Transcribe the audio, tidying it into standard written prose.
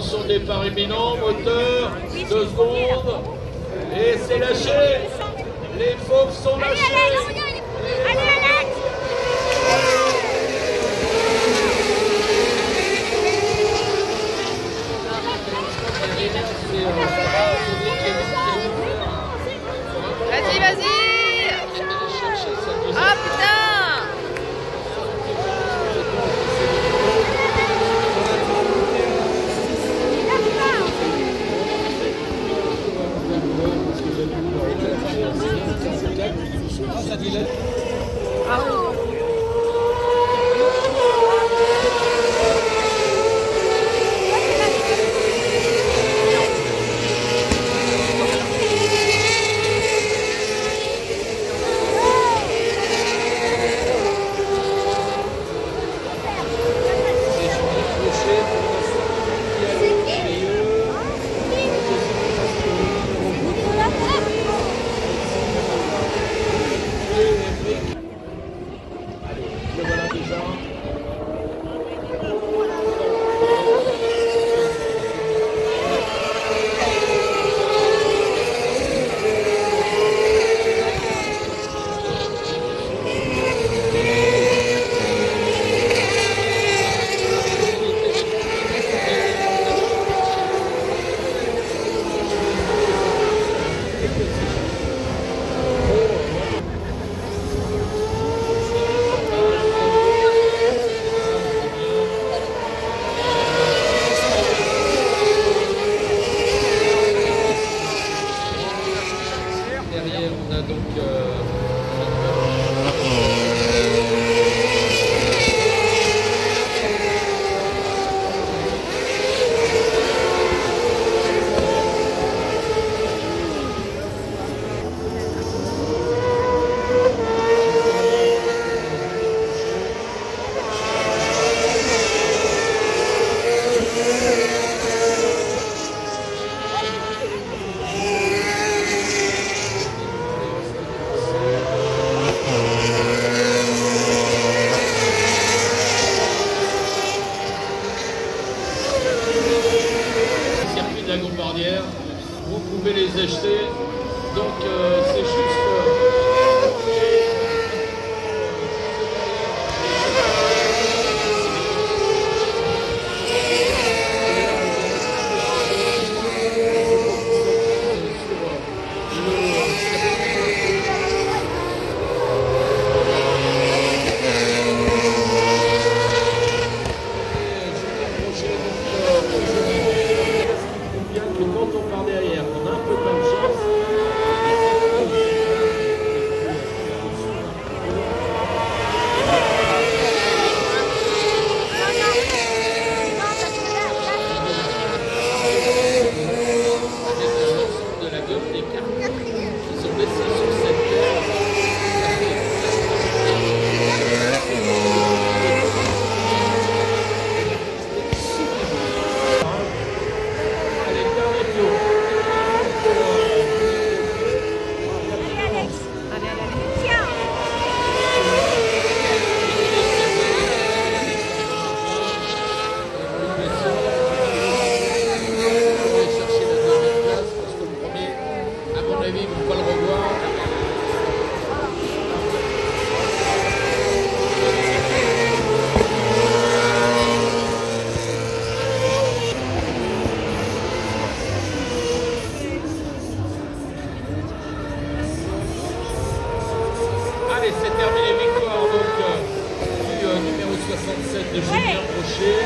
Attention, départ imminent, moteur, 2 secondes, et c'est lâché. Les fauves sont lâchés. Allez, Alex! Vas-y, vas-y! Ah putain! Derrière, on a donc circuit de la Gombardière, vous pouvez les acheter, donc c'est juste... Quand on part derrière, on a un peu de chance. De la gomme des cartes qui sont laissés sur cette terre. Ils ne vont pas le revoir. Allez, c'est terminé, victoire donc du numéro 67 de Julien Brochet.